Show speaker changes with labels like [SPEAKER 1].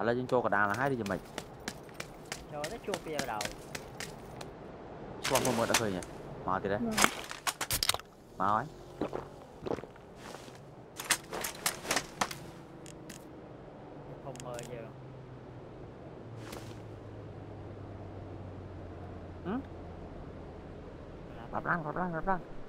[SPEAKER 1] ឥឡូវយើងចូលកណ្ដាលហើយឬយ៉ាងម៉េច
[SPEAKER 2] ចូលទៅជួបវាដល់
[SPEAKER 1] ឆ្លោះមើលអត់ឃើញទេមកទៀតទេមកហើយ
[SPEAKER 2] không mời giờ
[SPEAKER 1] Bắp răng